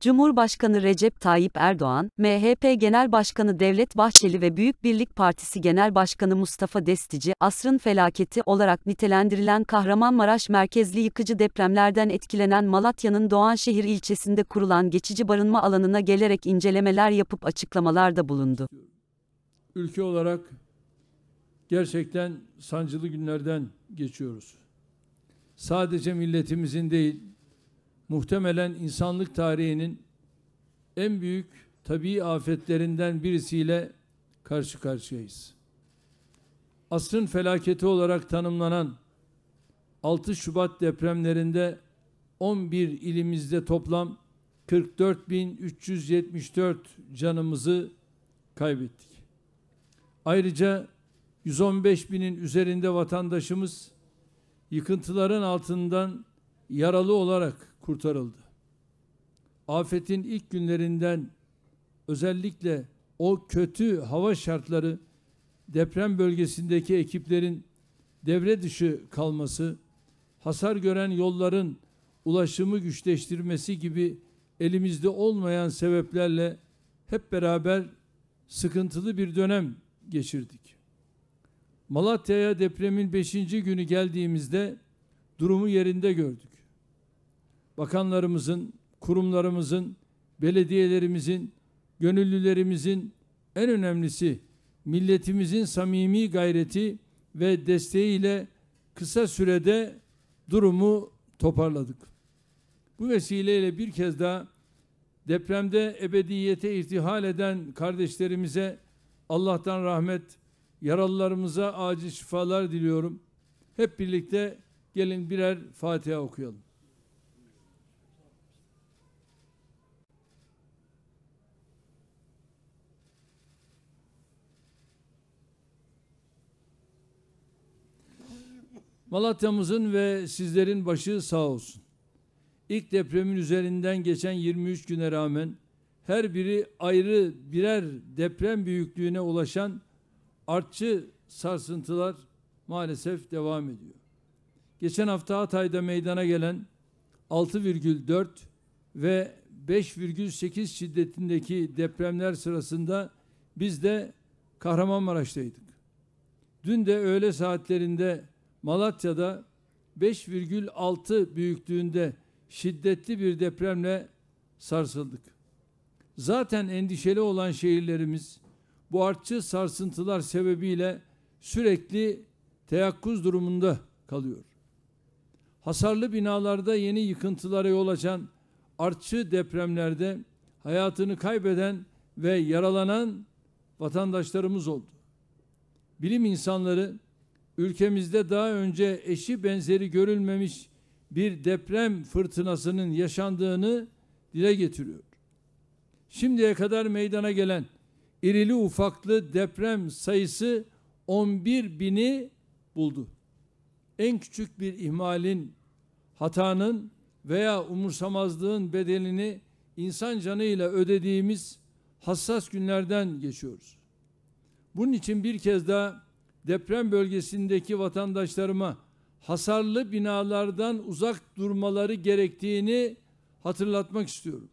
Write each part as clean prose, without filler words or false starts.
Cumhurbaşkanı Recep Tayyip Erdoğan, MHP Genel Başkanı Devlet Bahçeli ve Büyük Birlik Partisi Genel Başkanı Mustafa Destici, asrın felaketi olarak nitelendirilen Kahramanmaraş merkezli yıkıcı depremlerden etkilenen Malatya'nın Doğanşehir ilçesinde kurulan geçici barınma alanına gelerek incelemeler yapıp açıklamalarda bulundu. Ülke olarak gerçekten sancılı günlerden geçiyoruz. Sadece milletimizin değil, muhtemelen insanlık tarihinin en büyük tabii afetlerinden birisiyle karşı karşıyayız. Asrın felaketi olarak tanımlanan 6 Şubat depremlerinde 11 ilimizde toplam 44.374 canımızı kaybettik. Ayrıca 115.000'in üzerinde vatandaşımız yıkıntıların altından yaralı olarak kurtarıldı. Afetin ilk günlerinden özellikle o kötü hava şartları, deprem bölgesindeki ekiplerin devre dışı kalması, hasar gören yolların ulaşımı güçleştirmesi gibi elimizde olmayan sebeplerle hep beraber sıkıntılı bir dönem geçirdik. Malatya'ya depremin 5. günü geldiğimizde durumu yerinde gördük. Bakanlarımızın, kurumlarımızın, belediyelerimizin, gönüllülerimizin, en önemlisi milletimizin samimi gayreti ve desteğiyle kısa sürede durumu toparladık. Bu vesileyle bir kez daha depremde ebediyete irtihal eden kardeşlerimize Allah'tan rahmet, yaralılarımıza acil şifalar diliyorum. Hep birlikte gelin birer Fatiha okuyalım. Malatya'mızın ve sizlerin başı sağ olsun. İlk depremin üzerinden geçen 23 güne rağmen her biri ayrı birer deprem büyüklüğüne ulaşan artçı sarsıntılar maalesef devam ediyor. Geçen hafta Hatay'da meydana gelen 6,4 ve 5,8 şiddetindeki depremler sırasında biz de Kahramanmaraş'taydık. Dün de öğle saatlerinde Malatya'da 5,6 büyüklüğünde şiddetli bir depremle sarsıldık. Zaten endişeli olan şehirlerimiz bu artçı sarsıntılar sebebiyle sürekli teyakkuz durumunda kalıyor. Hasarlı binalarda yeni yıkıntılara yol açan artçı depremlerde hayatını kaybeden ve yaralanan vatandaşlarımız oldu. Bilim insanları ülkemizde daha önce eşi benzeri görülmemiş bir deprem fırtınasının yaşandığını dile getiriyor. Şimdiye kadar meydana gelen irili ufaklı deprem sayısı 11.000'i buldu. En küçük bir ihmalin, hatanın veya umursamazlığın bedelini insan canıyla ödediğimiz hassas günlerden geçiyoruz. Bunun için bir kez daha deprem bölgesindeki vatandaşlarıma hasarlı binalardan uzak durmaları gerektiğini hatırlatmak istiyorum.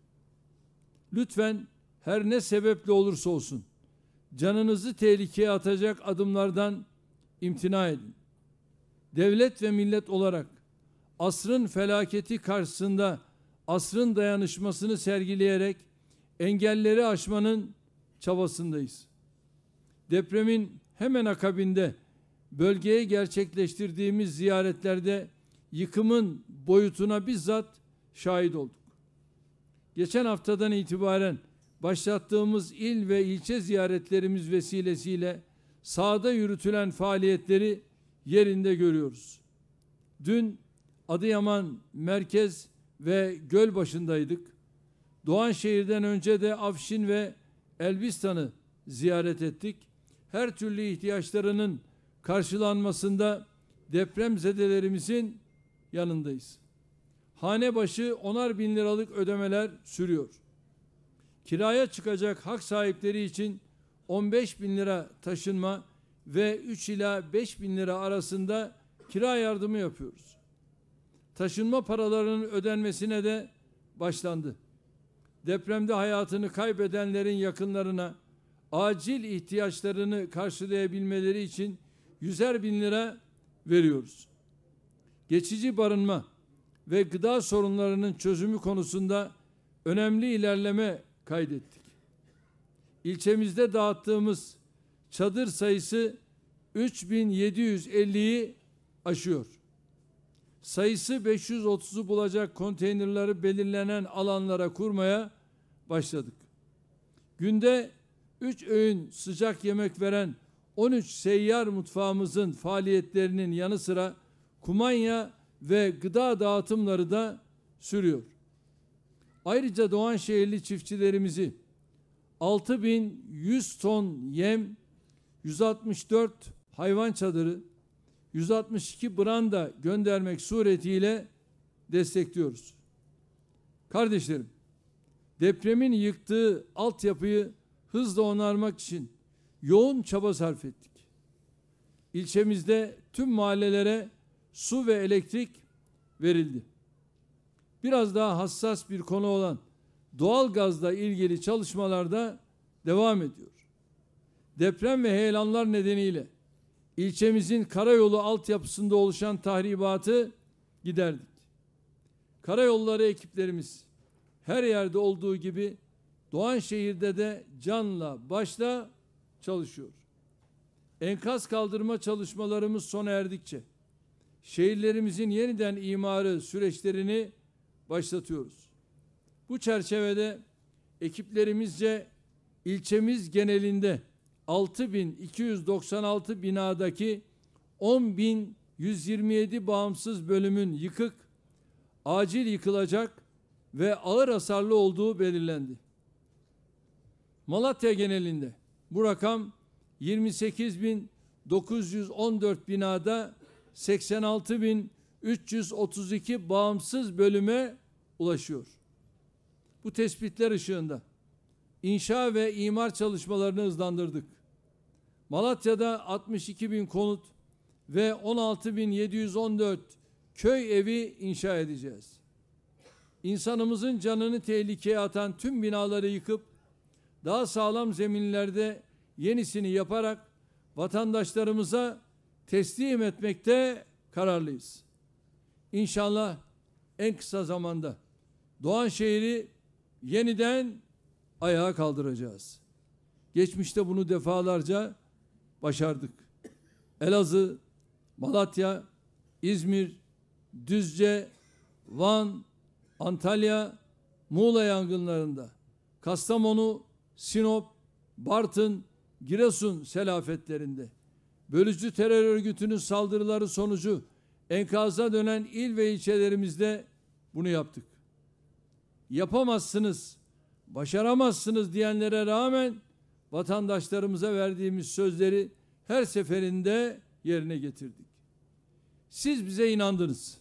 Lütfen her ne sebeple olursa olsun canınızı tehlikeye atacak adımlardan imtina edin. Devlet ve millet olarak asrın felaketi karşısında asrın dayanışmasını sergileyerek engelleri aşmanın çabasındayız. Depremin hemen akabinde bölgeye gerçekleştirdiğimiz ziyaretlerde yıkımın boyutuna bizzat şahit olduk. Geçen haftadan itibaren başlattığımız il ve ilçe ziyaretlerimiz vesilesiyle sahada yürütülen faaliyetleri yerinde görüyoruz. Dün Adıyaman merkez ve Gölbaşı'ndaydık. Doğanşehir'den önce de Afşin ve Elbistan'ı ziyaret ettik. Her türlü ihtiyaçlarının karşılanmasında depremzedelerimizin yanındayız. Hane başı 10'ar bin liralık ödemeler sürüyor. Kiraya çıkacak hak sahipleri için 15 bin lira taşınma ve 3 ila 5 bin lira arasında kira yardımı yapıyoruz. Taşınma paralarının ödenmesine de başlandı. depremde hayatını kaybedenlerin yakınlarına acil ihtiyaçlarını karşılayabilmeleri için 100'er bin lira veriyoruz. Geçici barınma ve gıda sorunlarının çözümü konusunda önemli ilerleme kaydettik. İlçemizde dağıttığımız çadır sayısı 3750'yi aşıyor. Sayısı 530'u bulacak konteynerleri belirlenen alanlara kurmaya başladık. Günde 3 öğün sıcak yemek veren 13 seyyar mutfağımızın faaliyetlerinin yanı sıra kumanya ve gıda dağıtımları da sürüyor. Ayrıca Doğanşehirli çiftçilerimizi 6100 ton yem, 164 hayvan çadırı, 162 branda göndermek suretiyle destekliyoruz. Kardeşlerim, depremin yıktığı altyapıyı hızla onarmak için yoğun çaba sarf ettik. İlçemizde tüm mahallelere su ve elektrik verildi. Biraz daha hassas bir konu olan doğalgazla ilgili çalışmalar da devam ediyor. Deprem ve heyelanlar nedeniyle ilçemizin karayolu altyapısında oluşan tahribatı giderdik. Karayolları ekiplerimiz her yerde olduğu gibi Doğanşehir'de de canla başla çalışıyor. Enkaz kaldırma çalışmalarımız sona erdikçe şehirlerimizin yeniden imarı süreçlerini başlatıyoruz. Bu çerçevede ekiplerimizce ilçemiz genelinde 6296 binadaki 10.127 bağımsız bölümün yıkık, acil yıkılacak ve ağır hasarlı olduğu belirlendi. Malatya genelinde bu rakam 28.914 binada 86.332 bağımsız bölüme ulaşıyor. Bu tespitler ışığında inşa ve imar çalışmalarını hızlandırdık. Malatya'da 62.000 konut ve 16.714 köy evi inşa edeceğiz. İnsanımızın canını tehlikeye atan tüm binaları yıkıp daha sağlam zeminlerde yenisini yaparak vatandaşlarımıza teslim etmekte kararlıyız. İnşallah en kısa zamanda Doğanşehir'i yeniden ayağa kaldıracağız. Geçmişte bunu defalarca başardık. Elazığ, Malatya, İzmir, Düzce, Van, Antalya, Muğla yangınlarında, Kastamonu, Sinop, Bartın, Giresun selafetlerinde, bölücü terör örgütünün saldırıları sonucu enkaza dönen il ve ilçelerimizde bunu yaptık. Yapamazsınız, başaramazsınız diyenlere rağmen vatandaşlarımıza verdiğimiz sözleri her seferinde yerine getirdik. Siz bize inandınız,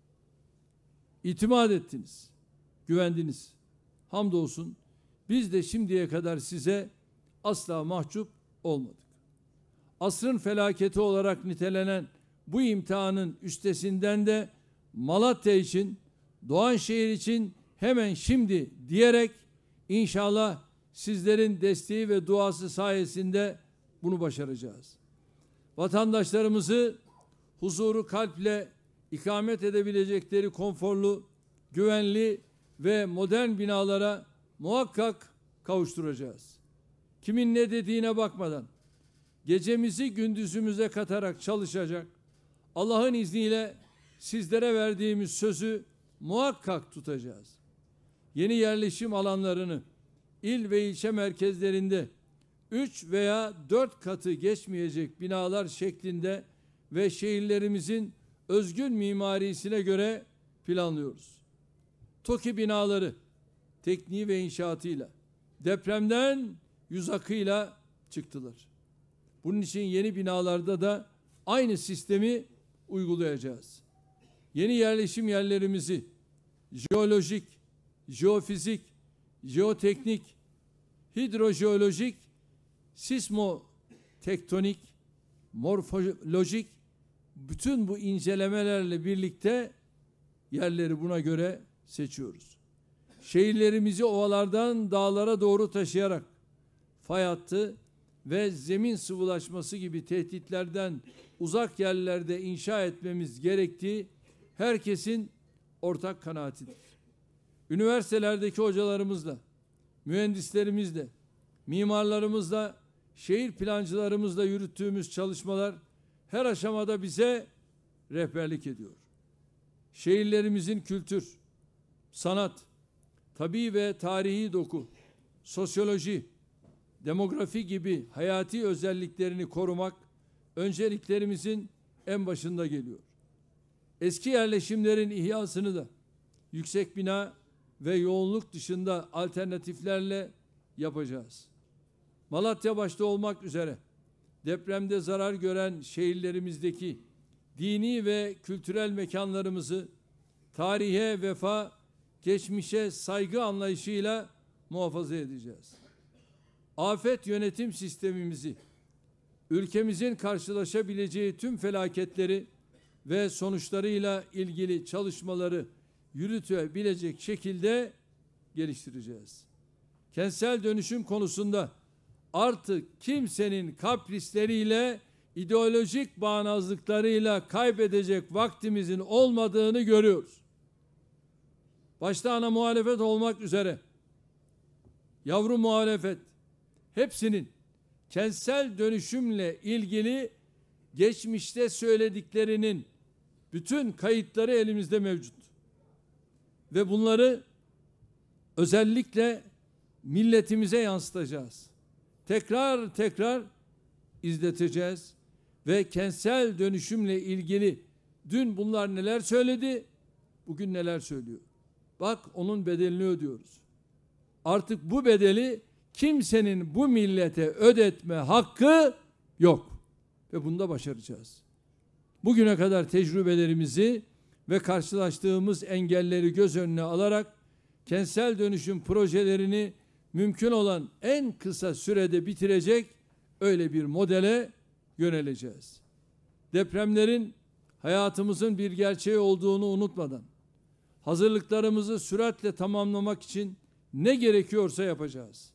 itimat ettiniz, güvendiniz. Hamdolsun biz de şimdiye kadar size asla mahcup olmadık. Asrın felaketi olarak nitelenen bu imtihanın üstesinden de Malatya için, Doğanşehir için hemen şimdi diyerek inşallah sizlerin desteği ve duası sayesinde bunu başaracağız. Vatandaşlarımızı huzuru kalple ikamet edebilecekleri konforlu, güvenli ve modern binalara muhakkak kavuşturacağız. Kimin ne dediğine bakmadan gecemizi gündüzümüze katarak çalışacak, Allah'ın izniyle sizlere verdiğimiz sözü muhakkak tutacağız. Yeni yerleşim alanlarını il ve ilçe merkezlerinde 3 veya 4 katı geçmeyecek binalar şeklinde ve şehirlerimizin özgün mimarisine göre planlıyoruz. TOKİ binaları tekniği ve inşaatıyla, depremden yüz akıyla çıktılar. Bunun için yeni binalarda da aynı sistemi uygulayacağız. Yeni yerleşim yerlerimizi jeolojik, jeofizik, jeoteknik, hidrojeolojik, sismotektonik, morfolojik bütün bu incelemelerle birlikte yerleri buna göre seçiyoruz. şehirlerimizi ovalardan dağlara doğru taşıyarak fay hattı ve zemin sıvılaşması gibi tehditlerden uzak yerlerde inşa etmemiz gerektiği herkesin ortak kanaatidir. Üniversitelerdeki hocalarımızla, mühendislerimizle, mimarlarımızla, şehir plancılarımızla yürüttüğümüz çalışmalar her aşamada bize rehberlik ediyor. Şehirlerimizin kültür, sanat, tabii ve tarihi doku, sosyoloji, demografi gibi hayati özelliklerini korumak önceliklerimizin en başında geliyor. Eski yerleşimlerin ihyasını da yüksek bina ve yoğunluk dışında alternatiflerle yapacağız. Malatya başta olmak üzere depremde zarar gören şehirlerimizdeki dini ve kültürel mekanlarımızı tarihe vefa, geçmişe saygı anlayışıyla muhafaza edeceğiz. Afet yönetim sistemimizi, ülkemizin karşılaşabileceği tüm felaketleri ve sonuçlarıyla ilgili çalışmaları yürütebilecek şekilde geliştireceğiz. Kentsel dönüşüm konusunda artık kimsenin kaprisleriyle, ideolojik bağnazlıklarıyla kaybedecek vaktimizin olmadığını görüyoruz. Başta ana muhalefet olmak üzere yavru muhalefet hepsinin kentsel dönüşümle ilgili geçmişte söylediklerinin bütün kayıtları elimizde mevcut. Ve bunları özellikle milletimize yansıtacağız. Tekrar tekrar izleteceğiz ve kentsel dönüşümle ilgili dün bunlar neler söyledi, bugün neler söylüyor. Bak onun bedelini ödüyoruz. Artık bu bedeli kimsenin bu millete ödetme hakkı yok ve bunu da başaracağız. Bugüne kadar tecrübelerimizi ve karşılaştığımız engelleri göz önüne alarak kentsel dönüşüm projelerini mümkün olan en kısa sürede bitirecek öyle bir modele yöneleceğiz. Depremlerin hayatımızın bir gerçeği olduğunu unutmadan hazırlıklarımızı süratle tamamlamak için ne gerekiyorsa yapacağız.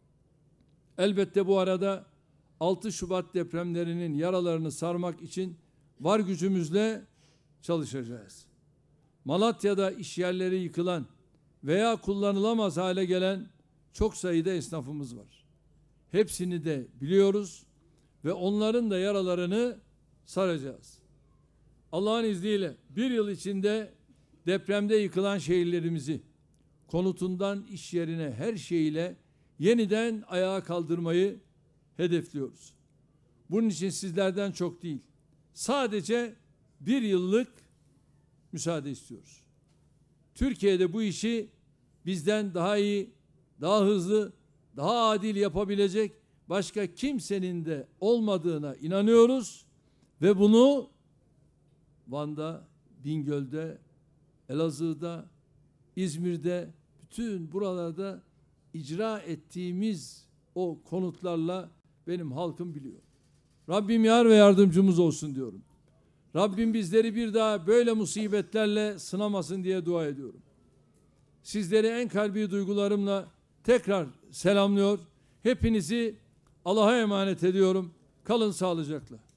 Elbette bu arada 6 Şubat depremlerinin yaralarını sarmak için var gücümüzle çalışacağız. Malatya'da iş yerleri yıkılan veya kullanılamaz hale gelen çok sayıda esnafımız var. Hepsini de biliyoruz ve onların da yaralarını saracağız. Allah'ın izniyle bir yıl içinde depremde yıkılan şehirlerimizi konutundan iş yerine her şeyiyle yeniden ayağa kaldırmayı hedefliyoruz. Bunun için sizlerden çok değil, sadece bir yıllık müsaade istiyoruz. Türkiye'de bu işi bizden daha iyi, daha hızlı, daha adil yapabilecek başka kimsenin de olmadığına inanıyoruz ve bunu Van'da, Bingöl'de, Elazığ'da, İzmir'de, bütün buralarda icra ettiğimiz o konutlarla benim halkım biliyor. Rabbim yar ve yardımcımız olsun diyorum. Rabbim bizleri bir daha böyle musibetlerle sınamasın diye dua ediyorum. Sizleri en kalbi duygularımla tekrar selamlıyor. Hepinizi Allah'a emanet ediyorum. Kalın sağlıcakla.